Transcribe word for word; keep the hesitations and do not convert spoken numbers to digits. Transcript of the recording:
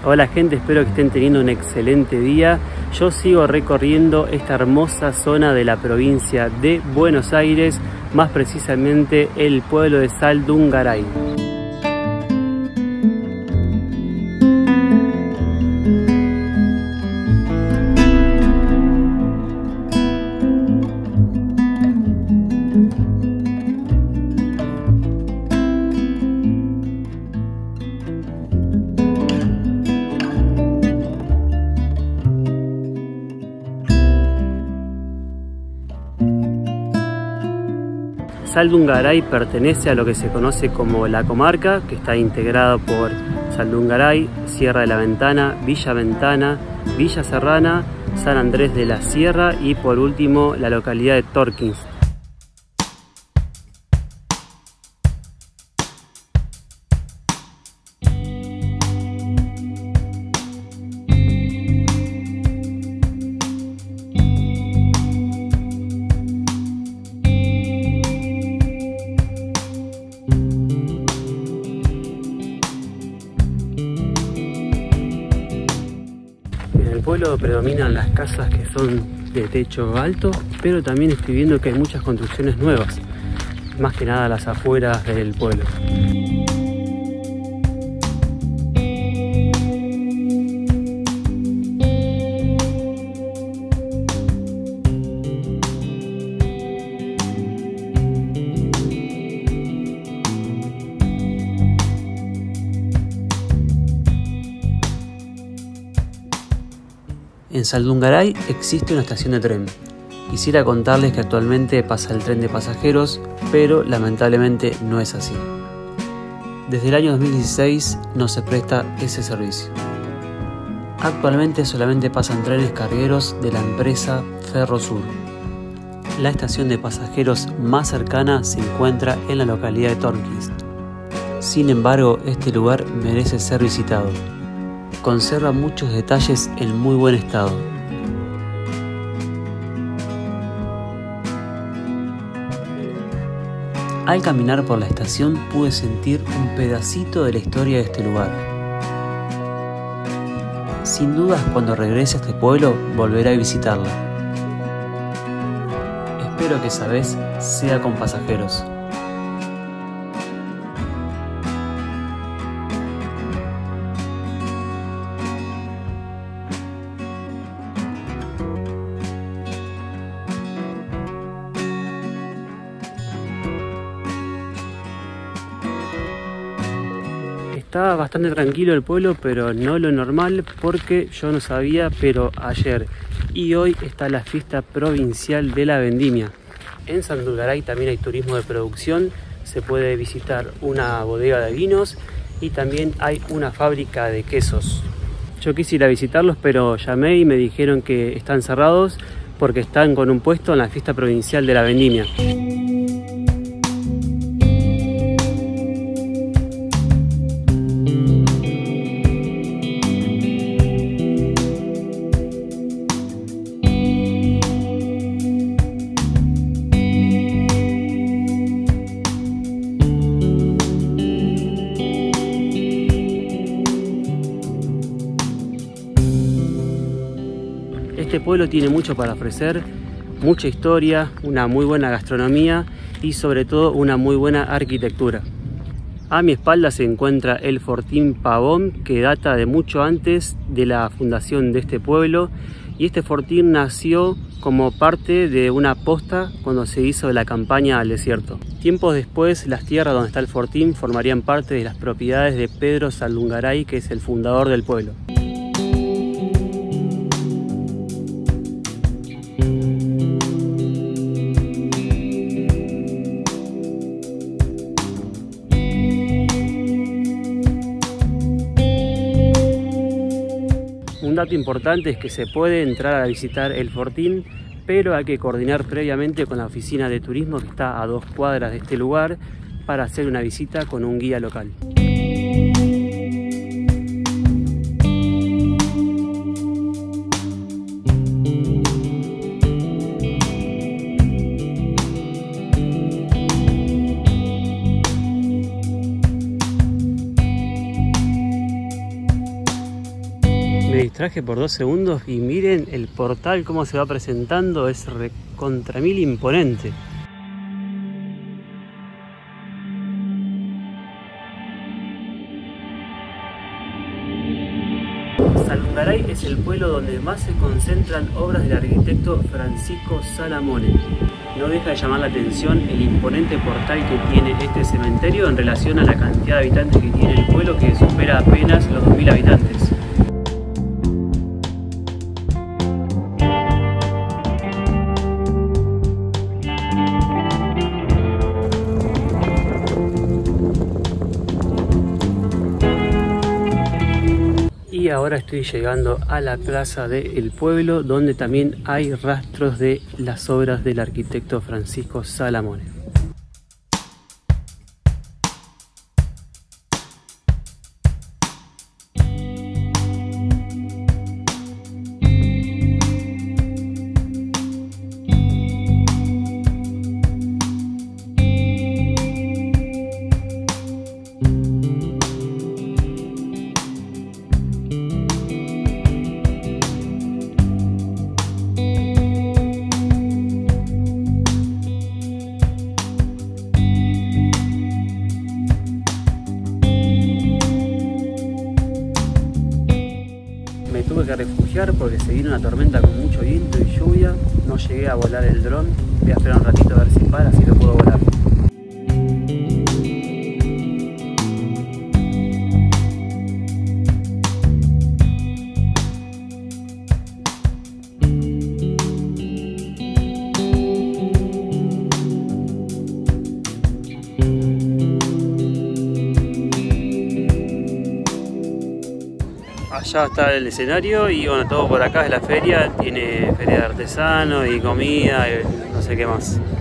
Hola gente, espero que estén teniendo un excelente día. Yo sigo recorriendo esta hermosa zona de la provincia de Buenos Aires, más precisamente el pueblo de Saldungaray. Saldungaray pertenece a lo que se conoce como la comarca, que está integrada por Saldungaray, Sierra de la Ventana, Villa Ventana, Villa Serrana, San Andrés de la Sierra y por último la localidad de Torquins. En el pueblo predominan las casas que son de techo alto, pero también estoy viendo que hay muchas construcciones nuevas, más que nada a las afueras del pueblo. En Saldungaray existe una estación de tren. Quisiera contarles que actualmente pasa el tren de pasajeros, pero lamentablemente no es así. Desde el año dos mil dieciséis no se presta ese servicio. Actualmente solamente pasan trenes cargueros de la empresa Ferrosur. La estación de pasajeros más cercana se encuentra en la localidad de Torquins. Sin embargo, este lugar merece ser visitado. Conserva muchos detalles en muy buen estado. Al caminar por la estación pude sentir un pedacito de la historia de este lugar. Sin dudas, cuando regrese a este pueblo volveré a visitarla. Espero que esa vez sea con pasajeros. Estaba bastante tranquilo el pueblo, pero no lo normal, porque yo no sabía, pero ayer y hoy está la fiesta provincial de la vendimia. En Saldungaray también hay turismo de producción, se puede visitar una bodega de vinos y también hay una fábrica de quesos. Yo quise ir a visitarlos, pero llamé y me dijeron que están cerrados porque están con un puesto en la fiesta provincial de la vendimia. Este pueblo tiene mucho para ofrecer, mucha historia, una muy buena gastronomía y sobre todo una muy buena arquitectura. A mi espalda se encuentra el Fortín Pavón, que data de mucho antes de la fundación de este pueblo, y este fortín nació como parte de una posta cuando se hizo la campaña al desierto. Tiempos después, las tierras donde está el fortín formarían parte de las propiedades de Pedro Saldungaray, que es el fundador del pueblo. Un dato importante es que se puede entrar a visitar el fortín, pero hay que coordinar previamente con la oficina de turismo que está a dos cuadras de este lugar para hacer una visita con un guía local. distraje por dos segundos y miren el portal cómo se va presentando, es recontra mil imponente. Salungaray es el pueblo donde más se concentran obras del arquitecto Francisco Salamone. No deja de llamar la atención el imponente portal que tiene este cementerio en relación a la cantidad de habitantes que tiene el pueblo, que supera apenas los dos mil habitantes. Y ahora estoy llegando a la plaza del pueblo, donde también hay rastros de las obras del arquitecto Francisco Salamone. Me tuve que refugiar porque se vino una tormenta con mucho viento y lluvia. No llegué a volar el dron. Voy a esperar un ratito a ver si para, si lo puedo volar. Allá está el escenario y bueno, todo por acá es la feria, tiene feria de artesanos y comida y no sé qué más.